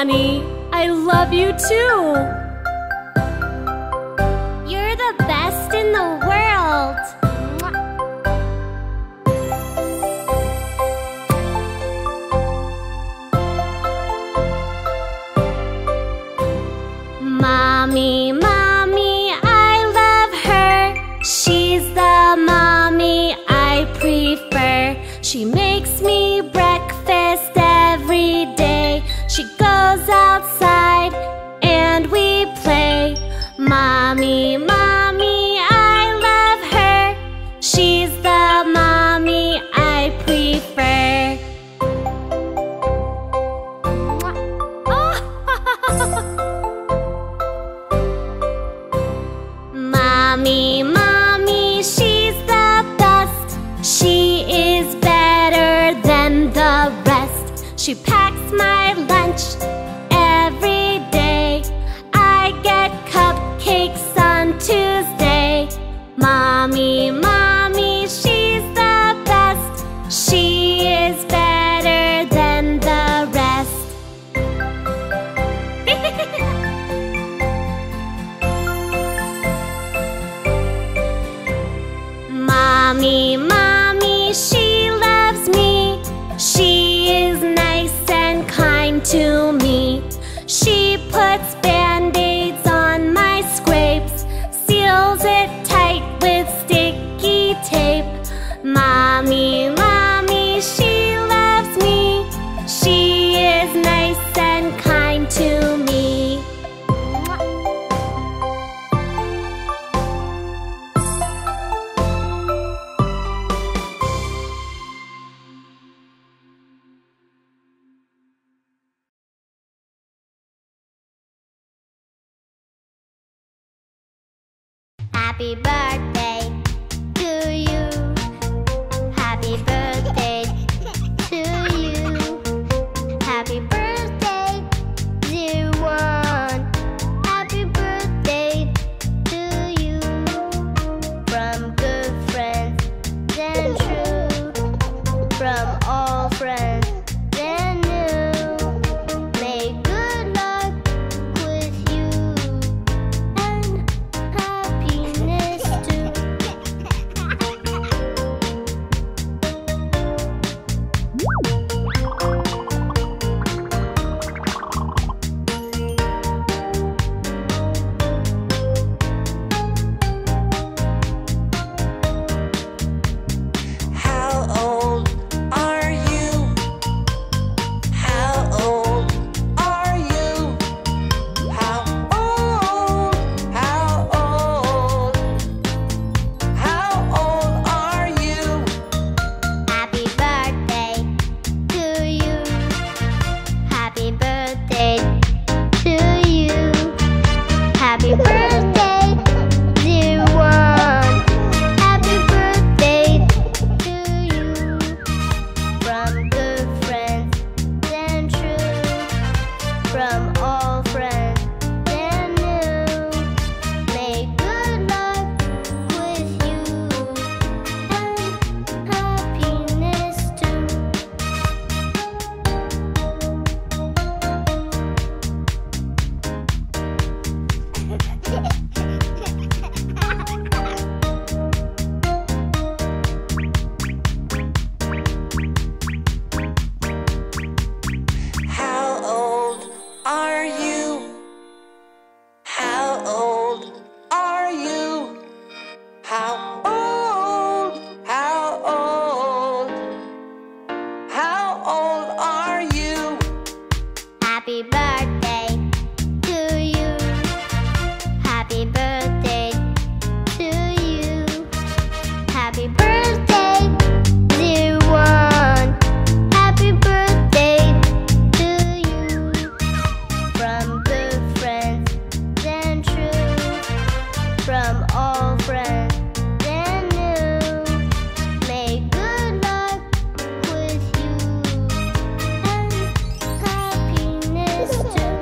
honey. I love you too. You're the best in the world. Mommy, Mommy, I love her. She's the mommy I prefer. She makes me breakfast every day. She goes outside and we play. Mommy, Mommy, I love her. She's the mommy I prefer. Mommy, Mommy, she's the best. She is better than the rest. She packs my lunch every day. I get cupcakes on Tuesday. Mommy, Mommy, she's the best. She is better than the rest. Mommy, Mommy, she loves me. She is nice and kind to me. She puts Band-Aids on my scrapes, seals it tight with sticky tape. Mommy, Mommy, she loves me. She is nice and kind to me. Happy birthday to you. Happy birthday to you. Happy birthday, dear one. Happy birthday to you. From good friends and true. From all friends and new. May good luck with you and happiness too. How old are you? How old are you? How old? How old? How old are you? Happy birthday to you. Happy birthday to you. Happy birthday, dear one. Happy birthday to you. From good friends and true. From all friends and new. May good luck with you and happiness too. How old are you? How old are you? How old? How old? How old are you? Happy birthday to you. Happy birthday to you. Happy birthday, dear one. Happy birthday to you. From good friends and true. From all friends and new. May good luck with you and happiness too.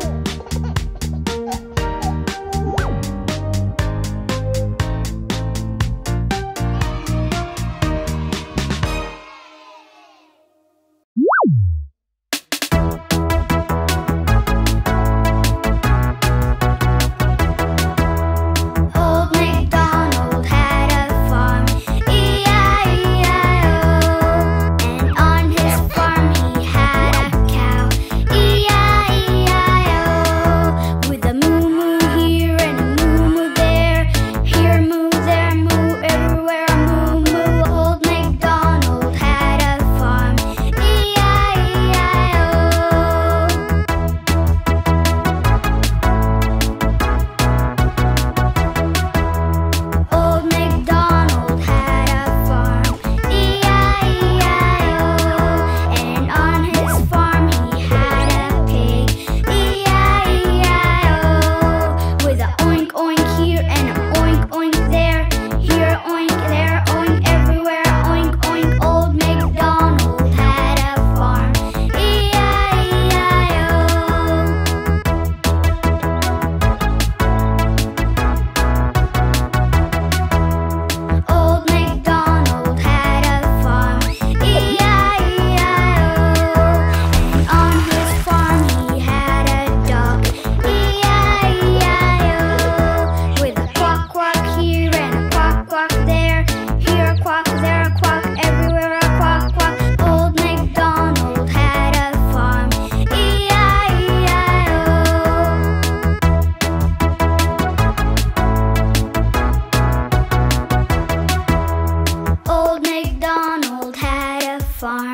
farm,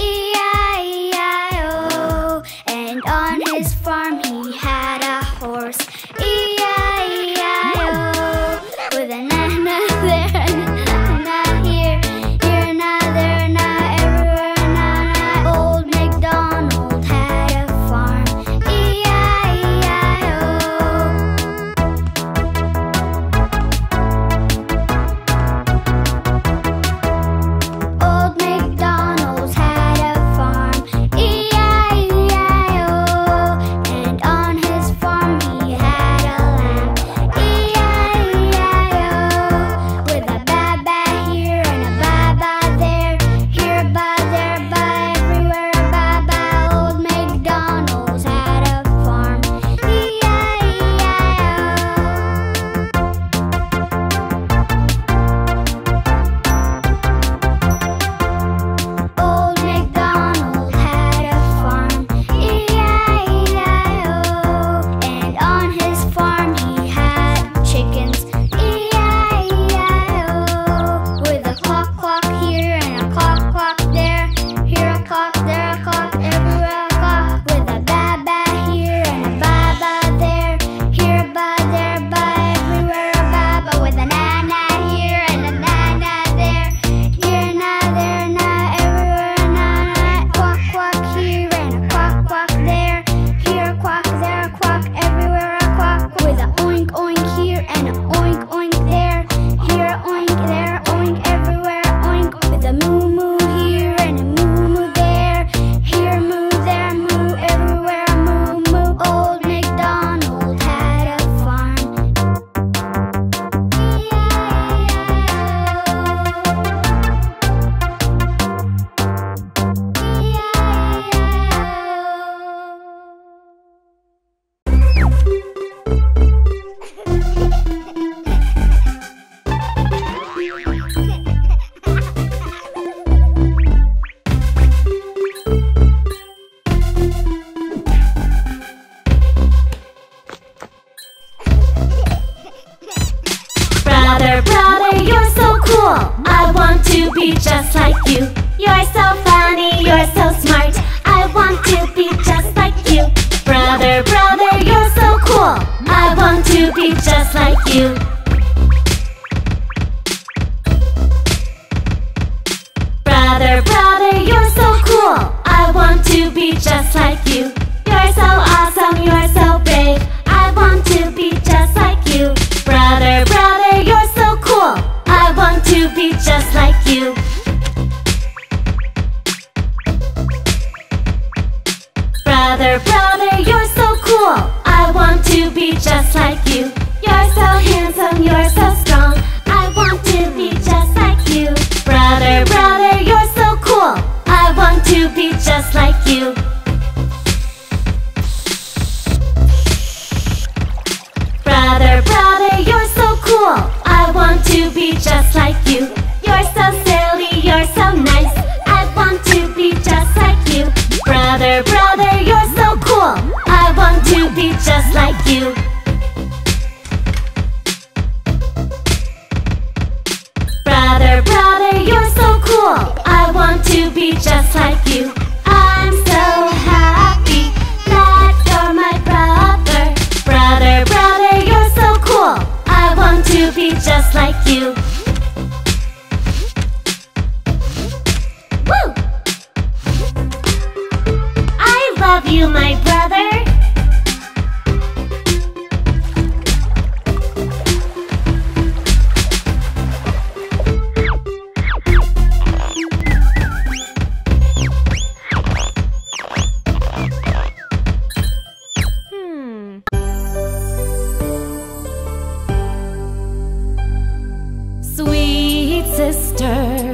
E-I-E-I-O. And on his farm he had a horse, E-I-E-I-O. With a na-na there and a na-na here, here na, there na, everywhere na-na. Old MacDonald had a farm, E-I-E-I-O. Old MacDonald had a farm, E-I-E-I-O. And on his farm he had a lamb, E-I-E-I-O. With a ba-ba here and a ba-ba there, here a ba, there a ba, everywhere a ba-ba. Old MacDonald had a farm, E-I-E-I-O. Old MacDonald had a farm, E-I-E-I-O. And on his farm he had chickens, E-I-E-I-O. With a clock, clock here and a clock, clock there, here a clock, there a clock, everywhere a clock. With a ba-ba here and a ba-ba there, here a ba, there a ba, everywhere a ba-ba. With a na-na here and a na-na there, here na, there na, everywhere a na-na. Quack, quack here and a quack, quack there, here a quack, there a quack, everywhere a quack. With a oink, oink here and a oink, oink there, here a oink, there a oink, everywhere a oink. With a moo, moo here and a moo, moo there, here a moo, there a moo, everywhere a moo, moo. Old MacDonald had a farm, Brother, brother, you're so cool. I want to be just like you. You're so funny, you're so smart. I want to be just like you. Brother, brother, you're so cool. I want to be just like you. Brother, brother, you're so cool. I want to be just like you. You're so awesome, you're so brave. I want to be just like you. Brother, brother, you're so cool. I want to be just like you. Brother, brother, you're so cool. I want to be just like you. You're so handsome, you're so strong. I want to be just like you. Brother, brother, you're so cool. I want to be just like you. Brother, brother, you're so cool. I want to be just like you. You're so silly, you're so nice. I want to be just like you. Brother, brother, you're so cool. I want to be just like you. Brother, brother, you're so cool. I want to be just like you. I'm so happy that you're my brother. Brother, brother, you're so cool. I want to be just like you. Woo! I love you, my brother. Sweet sister,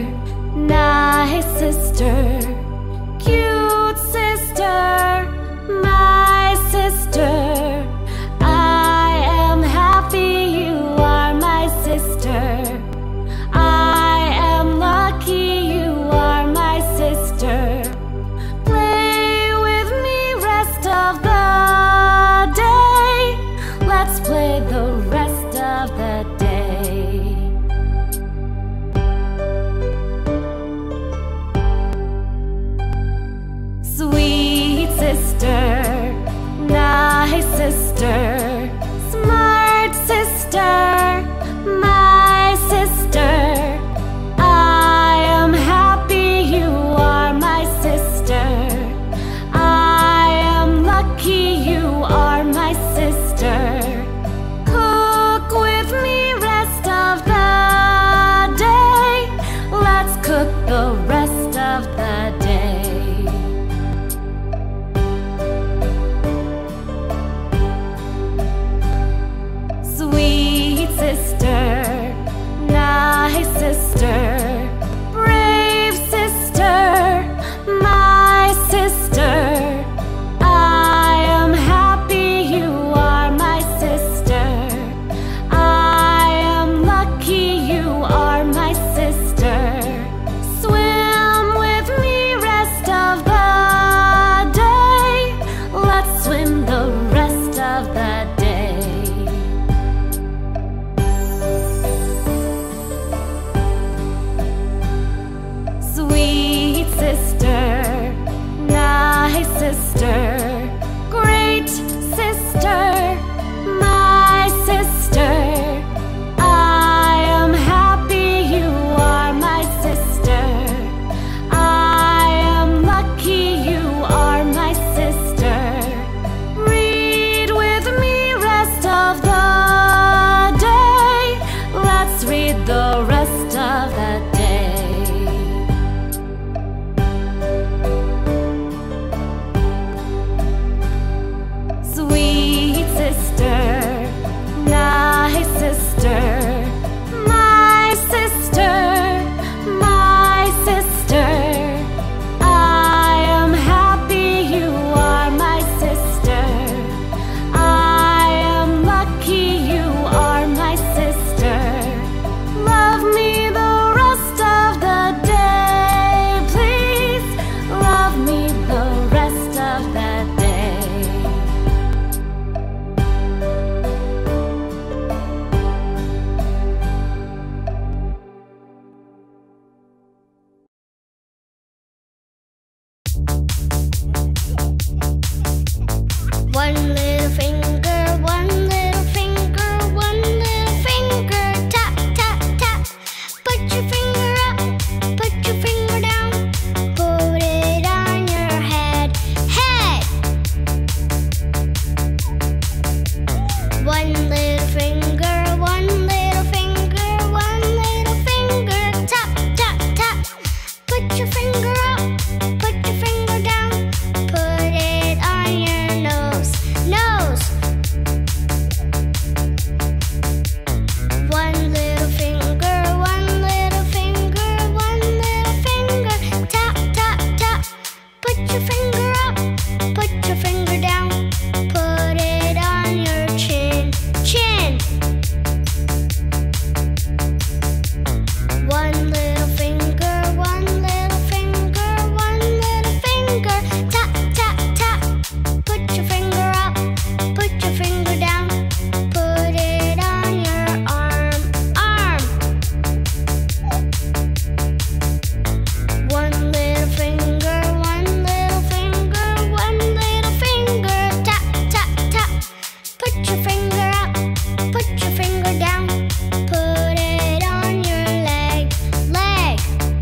nice sister, cute sister, my sister, great sister, my sister. I am happy you are my sister. I am lucky you are my sister. Read with me rest of the day. Let's read the rest of the day. Sweet sister, nice sister, my sister, my sister. I am happy you are my sister. I am lucky you are my sister. Love me the rest of the day, please. Love me the rest of the day. One little finger, one little finger, one little finger, tap, tap, tap. Put your finger up, put your finger down, put it on your head, head. One little finger, one little finger, one little finger, tap, tap, tap. Put your finger up, put your finger down, put it on your nose, nose. One little finger, one little finger, one little finger, tap, tap, tap. Put your finger up, put your finger down, put it on your chin, chin. One little finger, one little finger, one little finger, tap, tap, tap. Put your finger up, put your finger down, put it on your arm, arm. One little finger, one little finger, one little finger, tap, tap, tap. Put your finger up, put your finger down, put it on your leg, leg.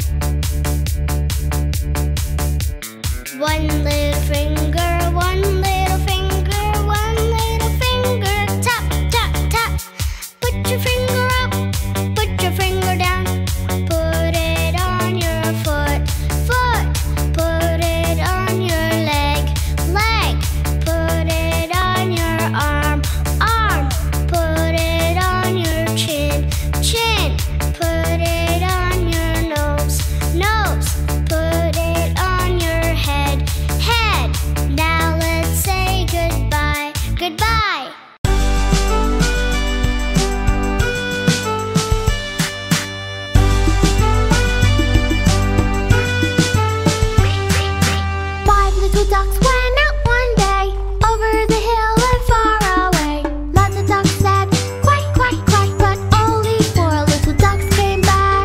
One little finger, one little finger, one little finger, tap, tap, tap. Put your finger up, put your finger down, put it on your foot, foot. Put it on your leg, leg. Put it on your arm, arm. Put it on your chin, chin. Put it on your nose, nose. Put it on your head, head. Now let's say goodbye, goodbye. Five little ducks went out one day over the hill and far away. Lots of ducks said quack, quack, quack, but only 4 little ducks came back.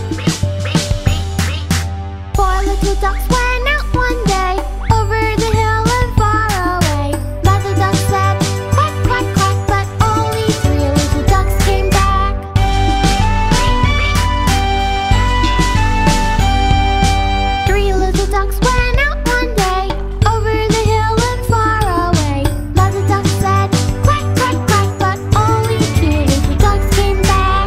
4 little ducks went out one day over the hill and far away. Lots of ducks said quack, quack, quack, but only 3 little ducks came back. 3 little ducks went out one day over the hill and far away. Lots of ducks said quack, quack, quack, but only 2 little ducks came back.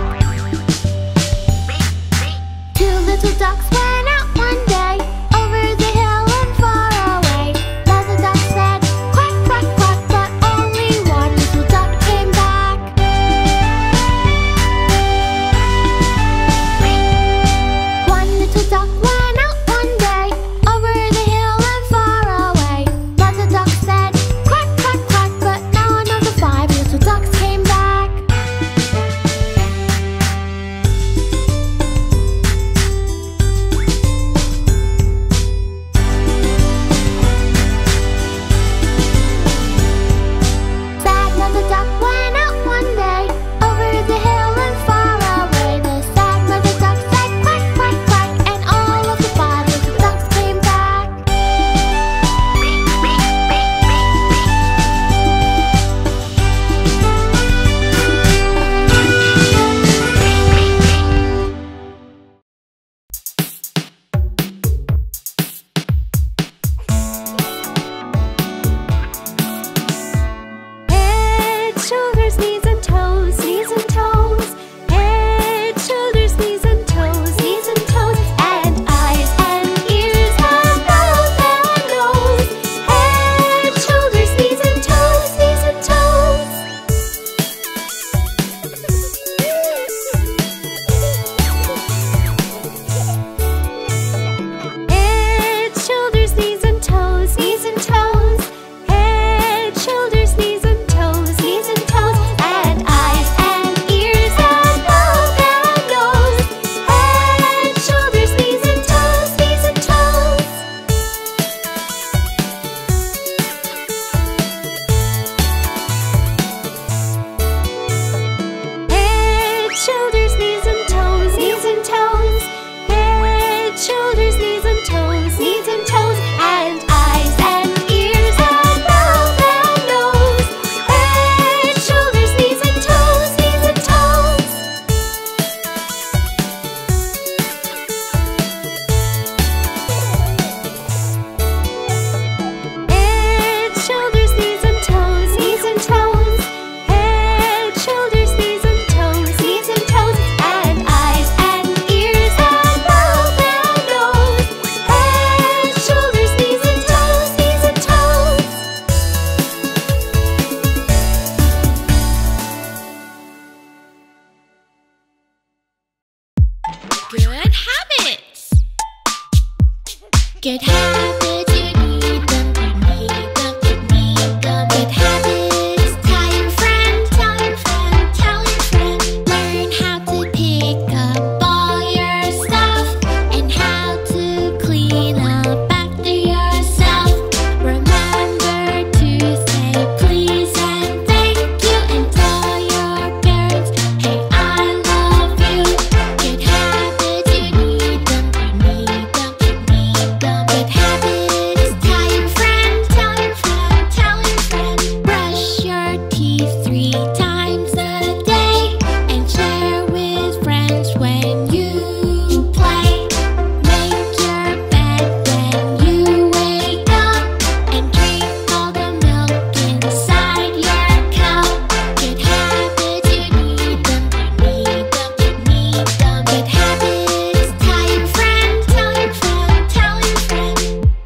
2 little ducks went out one day over the hill and far away. Lots of ducks said quack, quack, quack, but only 1 little duck came back. 1 little duck went out one day over the hill and far away. Lots of ducks said quack, quack, quack, but none of the 5 little ducks came back. Good habits, you need them, you need them, you need them. Good habits, tell your friend, tell your friend, tell your friend. Learn how to pick up all your stuff and how to clean up after yourself. Remember to say please and thank you and tell your parents, hey, I love you. Good habits, you need them, you need them, you need them. Good habits, tell your friend, tell your friend, tell your friend. Brush your teeth 3 times a day and share with friends when you play. Make your bed when you wake up and drink all the milk inside your cup. Good habits, you need them, you need them, you need them. Good habits, tell your friend, tell your friend, tell your friend.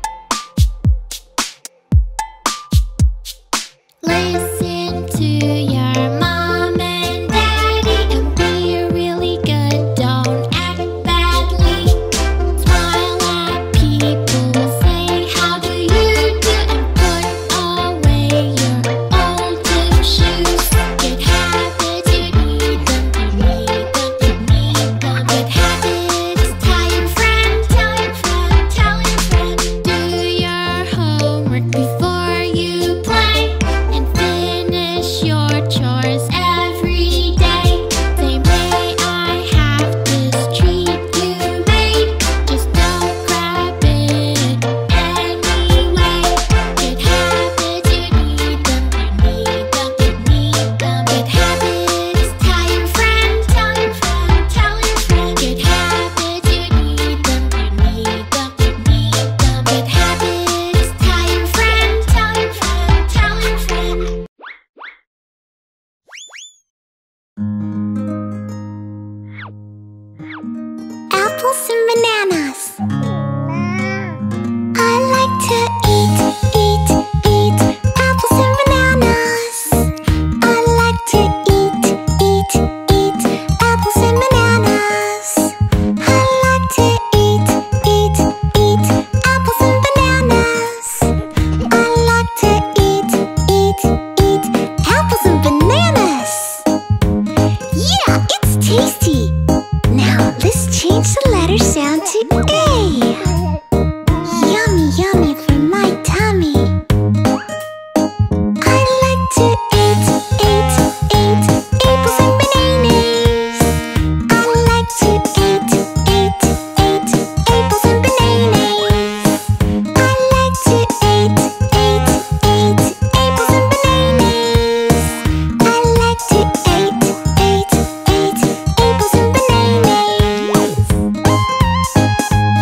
Listen to your mom and daddy and be really good, don't act badly. Smile at people, say how do you do and put away your old gym shoes. Good habits, you need them, you need them, you need them. Good habits, tell your friend, tell your friend, tell your friend. Do your homework before you play and finish your chores every day. Say, may I have this treat you made? Just don't grab it anyway. Good habits, you need them, you need them, you need them. Good habits, tell your friend, tell your friend, tell your friend. Good habits, you need them, you need them, you need them. Good habits, tell your friend, tell your friend, tell your friend. Apples and bananas. I like to eat apples and bananas. I like to eat apples and bananas. I like to eat apples and bananas. I like to eat apples and bananas. Yeah, it's tasty. Now let's change the letter sound to A. Yummy, yummy for my tummy. I like to eat apples and bananas. I like to eat apples and bananas. I like to eat apples and bananas. I like to eat apples and bananas.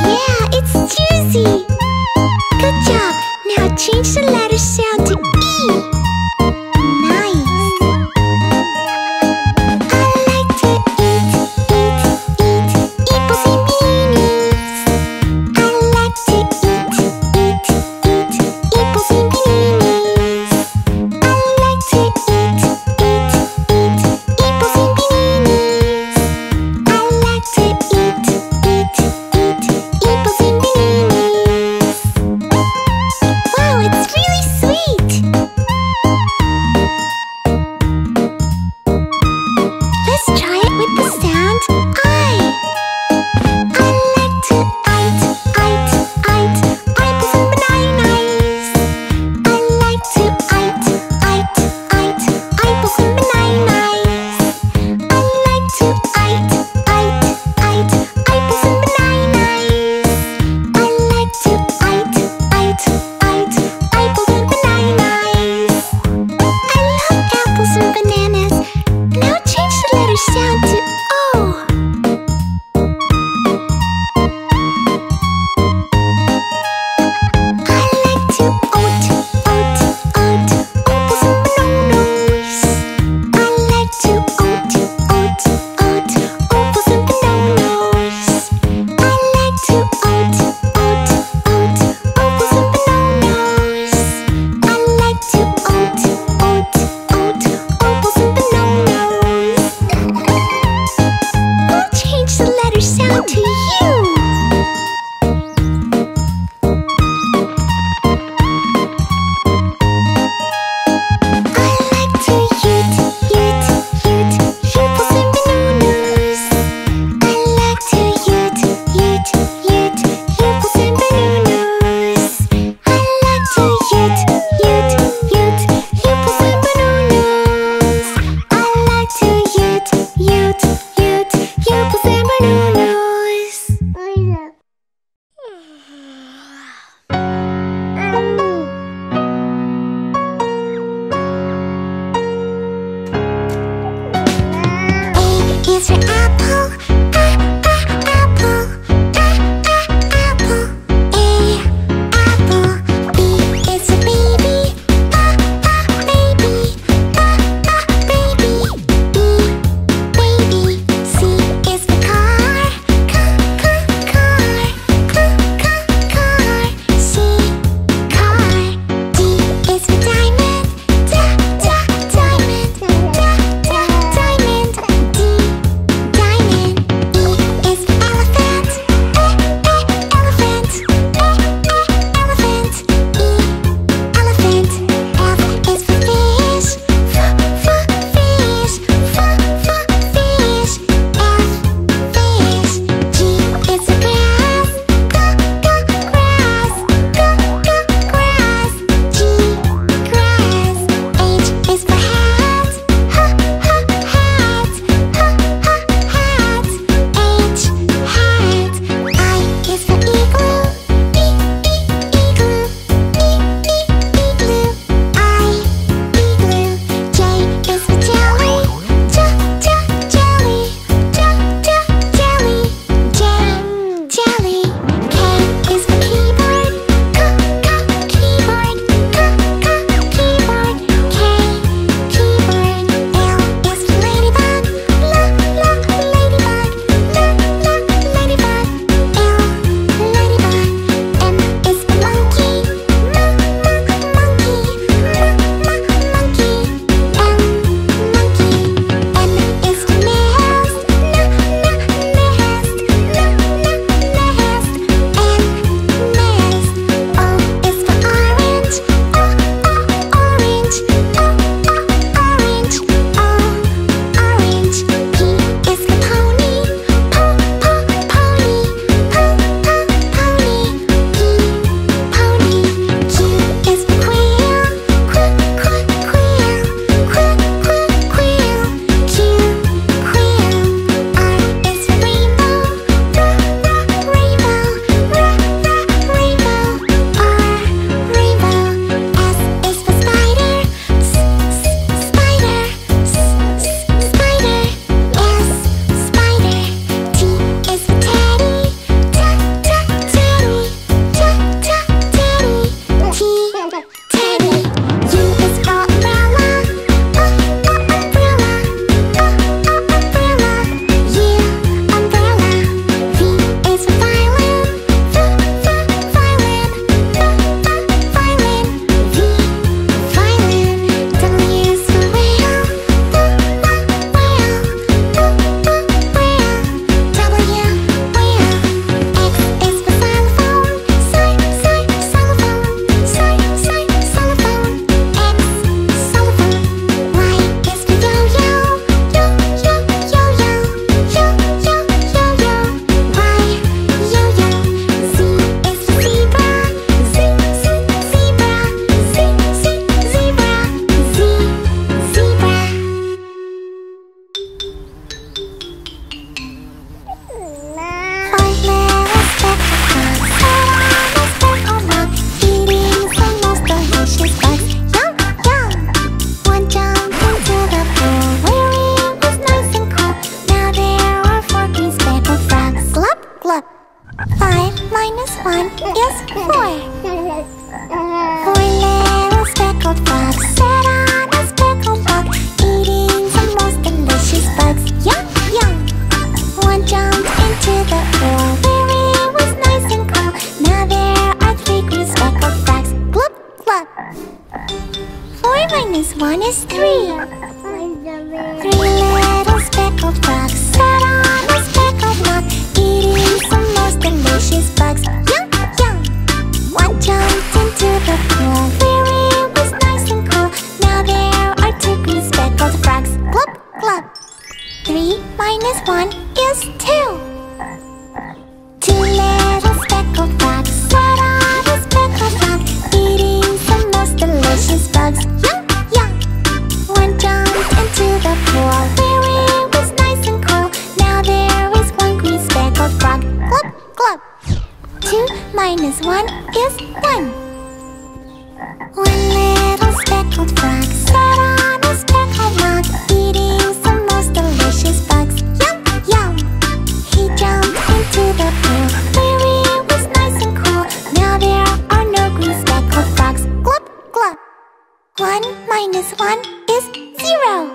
5 minus 1 is 4. 4 little speckled frogs sat on a speckled rock, eating the most delicious bugs. Yum, yum! One jumped into the pool where it was nice and cool. Now there are 3 green speckled frogs. Glub, glub! 4 minus 1 is 3. 3 little speckled frogs sat on a speckled rock, eating some most delicious bugs. Yum, yum! One jumped into the pool where it was nice and cool. Now there are 2 green speckled frogs. Glub, glub! 3 minus 1 is 2. 2 little speckled frogs sat on a speckled rock, eating some most delicious bugs. Yum, yum! One jumped into the pool where it was nice and cool. Now there is 1 green speckled frog. Glub, glub! 2 minus 1 is 1. 1 little speckled frog sat on a speckled rock, eating some most delicious bugs. Yum, yum! He jumped into the pool where it was nice and cool. Now there are no green speckled frogs. Glub, glub! 1 minus 1 is 0.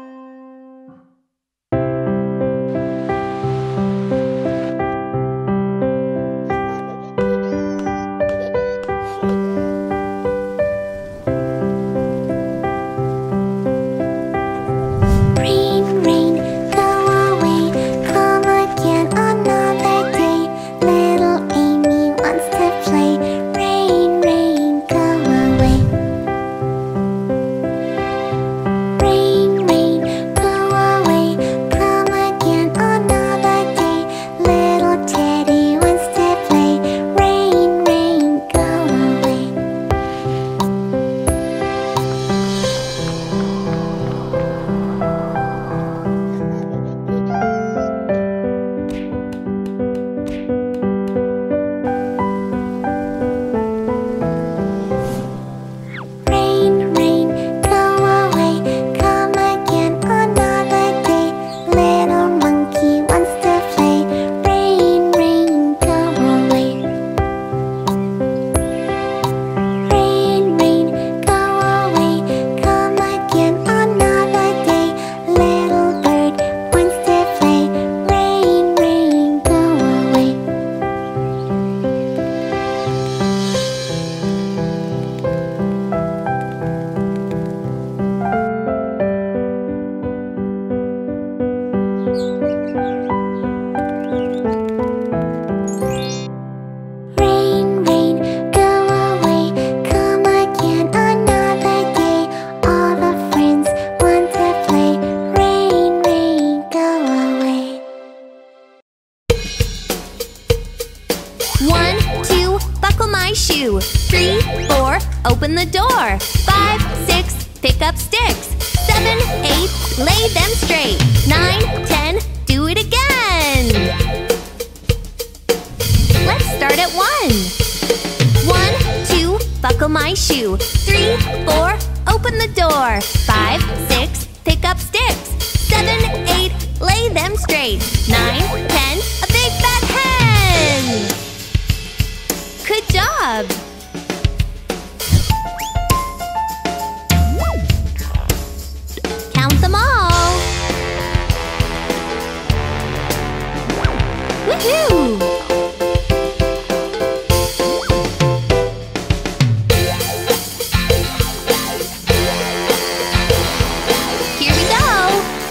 Rain, rain, go away, come again another day. Little Amy wants to play. Rain, rain, go away. Rain, rain, go away, come again another day. Little Teddy wants to play. Rain, rain, go away. Rain, rain, go away, come again another day. Little monkey wants to play. Rain, rain, go away. Rain, rain, go away, come again another day. Little bird wants to play. Rain, rain, go away. Rain, rain, go away, come again another day. All the friends want to play. Rain, rain, go away. 1, 2, buckle my shoe. 3, 4, open the door. 5, 6, pick up sticks. 7, 8, lay them straight. 9, 10, do it again. Let's start at 1. 1, 2, buckle my shoe. 3, 4, open the door. 5, 6, pick up sticks. 7, 8, lay them straight. 9, 10, a big fat hen. Good job! Count them all! Woohoo! Here we go!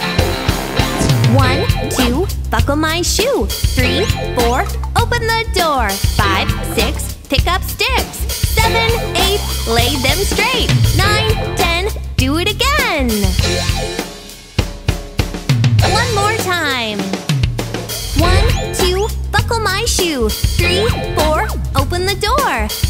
1, 2, buckle my shoe. 3, 4, open the door. 5, 6, pick up sticks. 7, 8, lay them straight. 9, 10, do it again. One more time. 1, 2, buckle my shoe. 3, 4, open the door.